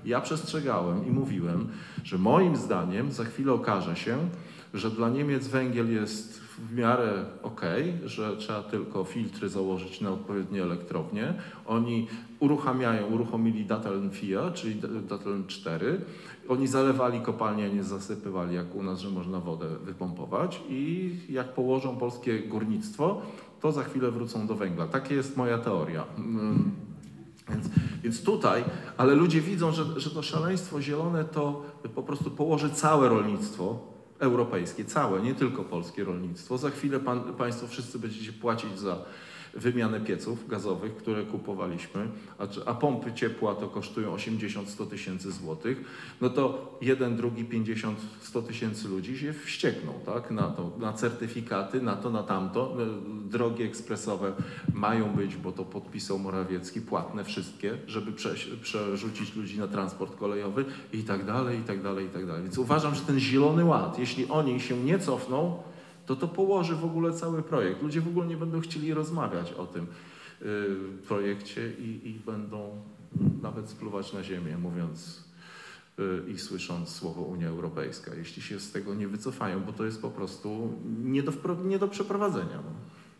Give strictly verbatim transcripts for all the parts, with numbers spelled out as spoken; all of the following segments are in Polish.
Ja przestrzegałem i mówiłem, że moim zdaniem za chwilę okaże się, że dla Niemiec węgiel jest w miarę okej, że trzeba tylko filtry założyć na odpowiednie elektrownie. Oni uruchamiają, uruchomili Datteln cztery, czyli Datteln cztery. Oni zalewali kopalnie, a nie zasypywali jak u nas, że można wodę wypompować i jak położą polskie górnictwo, to za chwilę wrócą do węgla. Taka jest moja teoria. Więc, więc tutaj, ale ludzie widzą, że, że to szaleństwo zielone to po prostu położy całe rolnictwo europejskie, całe, nie tylko polskie rolnictwo. Za chwilę pan, państwo wszyscy będziecie płacić za wymianę pieców gazowych, które kupowaliśmy, a, a pompy ciepła to kosztują osiemdziesiąt do stu tysięcy złotych, no to jeden, drugi, pięćdziesiąt, sto tysięcy ludzi się wściekną, tak, na to, na certyfikaty, na to, na tamto. Drogi ekspresowe mają być, bo to podpisał Morawiecki, płatne wszystkie, żeby prze, przerzucić ludzi na transport kolejowy i tak dalej, i tak dalej, i tak dalej. Więc uważam, że ten Zielony Ład, jeśli oni się nie cofną, to to położy w ogóle cały projekt. Ludzie w ogóle nie będą chcieli rozmawiać o tym y, projekcie i, i będą nawet spluwać na ziemię, mówiąc y, i słysząc słowo Unia Europejska, jeśli się z tego nie wycofają, bo to jest po prostu nie do, nie do przeprowadzenia. No.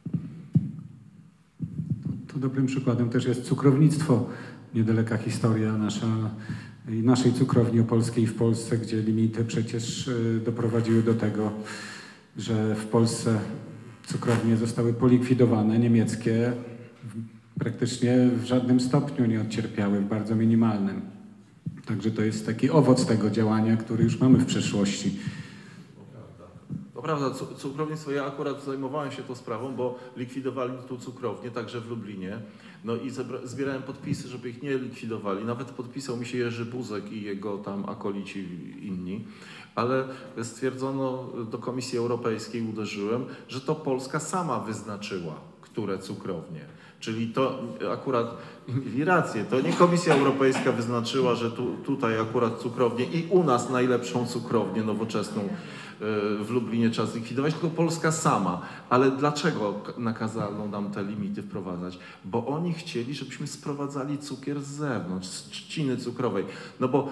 Tu dobrym przykładem też jest cukrownictwo. Niedaleka historia nasza, naszej cukrowni opolskiej w Polsce, gdzie limity przecież y, doprowadziły do tego, że w Polsce cukrownie zostały polikwidowane, niemieckie praktycznie w żadnym stopniu nie odcierpiały, w bardzo minimalnym. Także to jest taki owoc tego działania, który już mamy w przeszłości. To prawda, cukrownictwo, ja akurat zajmowałem się tą sprawą, bo likwidowali tu cukrownię, także w Lublinie. No i zbierałem podpisy, żeby ich nie likwidowali. Nawet podpisał mi się Jerzy Buzek i jego tam akolici inni. Ale stwierdzono, do Komisji Europejskiej uderzyłem, że to Polska sama wyznaczyła, które cukrownie. Czyli to akurat, mieli rację, to nie Komisja Europejska wyznaczyła, że tu, tutaj akurat cukrownię i u nas najlepszą cukrownię nowoczesną w Lublinie trzeba zlikwidować, tylko Polska sama. Ale dlaczego nakazano nam te limity wprowadzać? Bo oni chcieli, żebyśmy sprowadzali cukier z zewnątrz, z trzciny cukrowej. No bo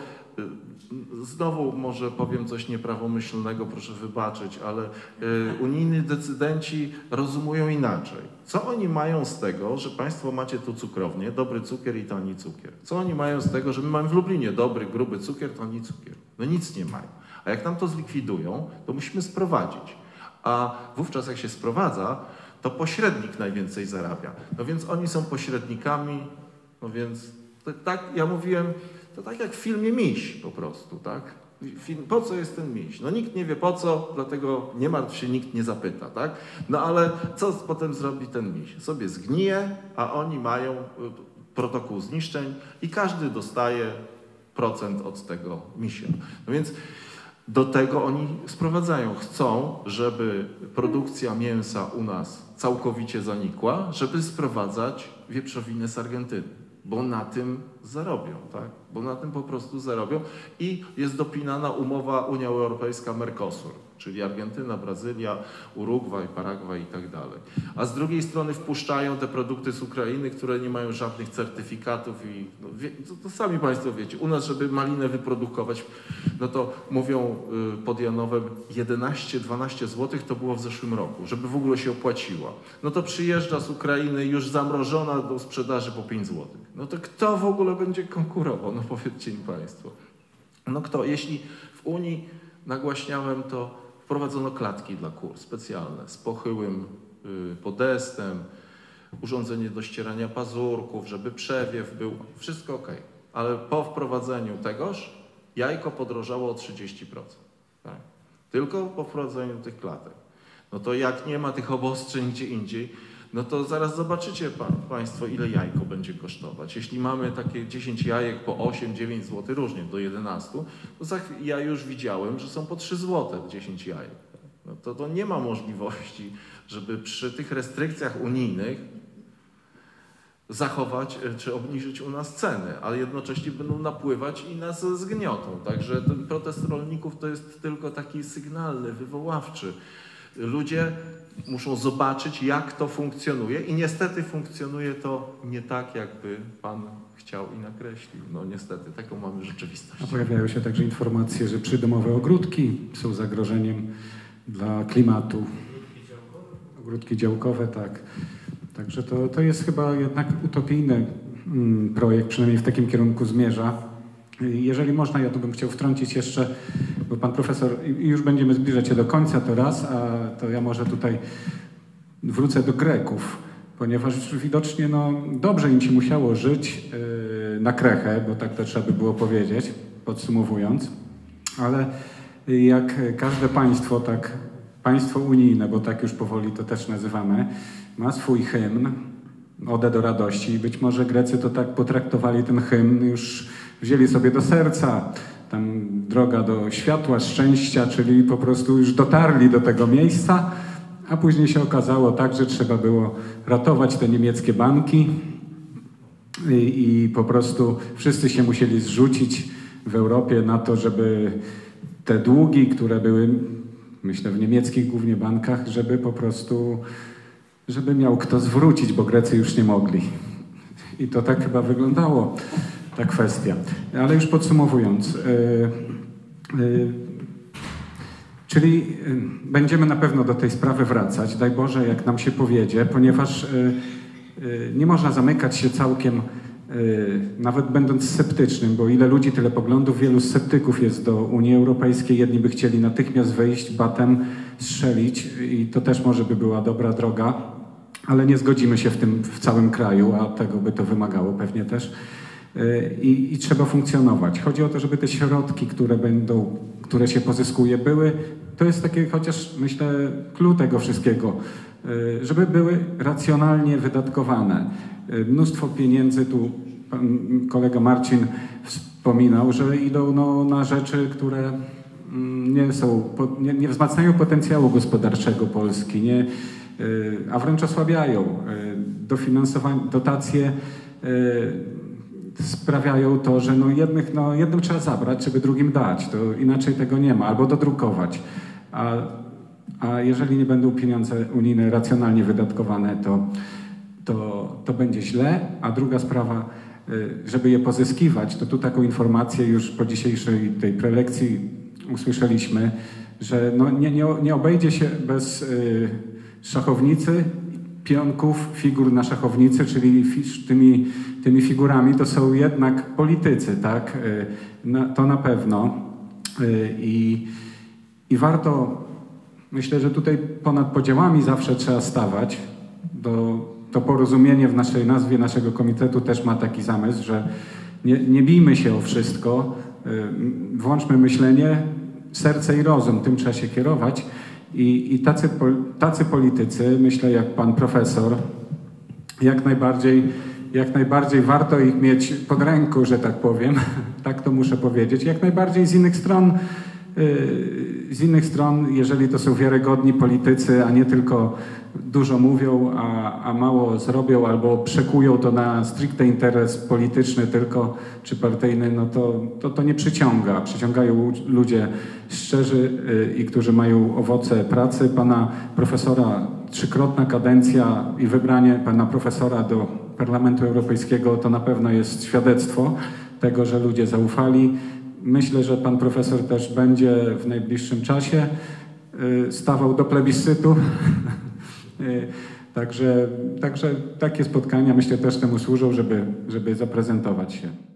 znowu może powiem coś nieprawomyślnego, proszę wybaczyć, ale unijni decydenci rozumują inaczej. Co oni mają z tego, że państwo macie tu cukrownię, dobry cukier i tani cukier? Co oni mają z tego, że my mamy w Lublinie dobry, gruby cukier, tani cukier? No nic nie mają. A jak nam to zlikwidują, to musimy sprowadzić. A wówczas jak się sprowadza, to pośrednik najwięcej zarabia. No więc oni są pośrednikami, no więc to, tak ja mówiłem, to tak jak w filmie Miś po prostu, tak? Film, po co jest ten miś? No nikt nie wie po co, dlatego nie martw się, nikt nie zapyta, tak? No ale co potem zrobi ten miś? Sobie zgnije, a oni mają protokół zniszczeń i każdy dostaje procent od tego misia. No więc do tego oni sprowadzają. Chcą, żeby produkcja mięsa u nas całkowicie zanikła, żeby sprowadzać wieprzowinę z Argentyny. Bo na tym zarobią, tak? Bo na tym po prostu zarobią i jest dopinana umowa Unia Europejska-Mercosur, czyli Argentyna, Brazylia, Urugwaj, Paragwaj i tak dalej. A z drugiej strony wpuszczają te produkty z Ukrainy, które nie mają żadnych certyfikatów i no, wie, to, to sami Państwo wiecie, u nas, żeby malinę wyprodukować, no to mówią y, pod Janowem jedenaście dwanaście złotych to było w zeszłym roku, żeby w ogóle się opłaciła. No to przyjeżdża z Ukrainy już zamrożona do sprzedaży po pięć złotych. No to kto w ogóle będzie konkurował? No powiedzcie mi Państwo. No kto? Jeśli w Unii nagłaśniałem, to wprowadzono klatki dla kur specjalne z pochyłym y, podestem, urządzenie do ścierania pazurków, żeby przewiew był, wszystko ok. Ale po wprowadzeniu tegoż jajko podrożało o trzydzieści procent. Tak? Tylko po wprowadzeniu tych klatek. No to jak nie ma tych obostrzeń gdzie indziej, no to zaraz zobaczycie pa, Państwo, ile jajko będzie kosztować. Jeśli mamy takie dziesięć jajek po osiem dziewięć złotych, różnie do jedenastu, to za, ja już widziałem, że są po trzy złote dziesięć jajek. No to, to nie ma możliwości, żeby przy tych restrykcjach unijnych zachować czy obniżyć u nas ceny, ale jednocześnie będą napływać i nas zgniotą. Także ten protest rolników to jest tylko taki sygnalny, wywoławczy. Ludzie muszą zobaczyć, jak to funkcjonuje i niestety funkcjonuje to nie tak, jakby pan chciał i nakreślił. No niestety, taką mamy rzeczywistość. A pojawiają się także informacje, że przydomowe ogródki są zagrożeniem dla klimatu. Ogródki działkowe, tak. Także to, to jest chyba jednak utopijny mm, projekt, przynajmniej w takim kierunku zmierza. Jeżeli można, ja tu bym chciał wtrącić jeszcze, bo pan profesor, i już będziemy zbliżać się do końca to raz, a to ja może tutaj wrócę do Greków, ponieważ widocznie no, dobrze im się musiało żyć yy, na krechę, bo tak to trzeba by było powiedzieć, podsumowując, ale jak każde państwo, tak państwo unijne, bo tak już powoli to też nazywamy, ma swój hymn, Odę do radości. Być może Grecy to tak potraktowali ten hymn, już wzięli sobie do serca. Tam droga do światła, szczęścia, czyli po prostu już dotarli do tego miejsca, a później się okazało tak, że trzeba było ratować te niemieckie banki i, i po prostu wszyscy się musieli zrzucić w Europie na to, żeby te długi, które były, myślę, w niemieckich głównie bankach, żeby po prostu, żeby miał kto zwrócić, bo Grecy już nie mogli. I to tak chyba wyglądało, ta kwestia. Ale już podsumowując, yy, yy, czyli yy, będziemy na pewno do tej sprawy wracać, daj Boże, jak nam się powiedzie, ponieważ yy, yy, nie można zamykać się całkiem, yy, nawet będąc sceptycznym, bo ile ludzi, tyle poglądów, wielu sceptyków jest do Unii Europejskiej, jedni by chcieli natychmiast wyjść, batem strzelić i to też może by była dobra droga, ale nie zgodzimy się w tym w całym kraju, a tego by to wymagało pewnie też. I, I trzeba funkcjonować. Chodzi o to, żeby te środki, które będą, które się pozyskuje, były, to jest takie chociaż, myślę, clue tego wszystkiego, żeby były racjonalnie wydatkowane. Mnóstwo pieniędzy, tu pan kolega Marcin wspominał, że idą no, na rzeczy, które nie są, nie, nie wzmacniają potencjału gospodarczego Polski, nie, a wręcz osłabiają. Dofinansowanie, dotacje sprawiają to, że no jednych, no jednym trzeba zabrać, żeby drugim dać. To inaczej tego nie ma. Albo dodrukować. A, a jeżeli nie będą pieniądze unijne racjonalnie wydatkowane, to, to, to będzie źle. A druga sprawa, żeby je pozyskiwać, to tu taką informację już po dzisiejszej tej prelekcji usłyszeliśmy, że no nie, nie, nie obejdzie się bez y, szachownicy, pionków, figur na szachownicy, czyli fisz, tymi, tymi figurami to są jednak politycy, tak? Na, to na pewno. I, I warto, myślę, że tutaj ponad podziałami zawsze trzeba stawać. Do, to porozumienie w naszej nazwie naszego komitetu też ma taki zamysł, że nie, nie bijmy się o wszystko, włączmy myślenie, serce i rozum, tym trzeba się kierować. I, i tacy, tacy politycy, myślę jak pan profesor, jak najbardziej, jak najbardziej warto ich mieć pod ręką, że tak powiem, tak to muszę powiedzieć, jak najbardziej z innych stron, yy, z innych stron, jeżeli to są wiarygodni politycy, a nie tylko dużo mówią, a, a mało zrobią, albo przekują to na stricte interes polityczny tylko, czy partyjny, no to to, to nie przyciąga. Przyciągają ludzie szczerzy yy, i którzy mają owoce pracy. Pana profesora, trzykrotna kadencja i wybranie pana profesora do Parlamentu Europejskiego to na pewno jest świadectwo tego, że ludzie zaufali. Myślę, że pan profesor też będzie w najbliższym czasie yy, stawał do plebiscytu. Także, także takie spotkania myślę też temu służą, żeby, żeby zaprezentować się.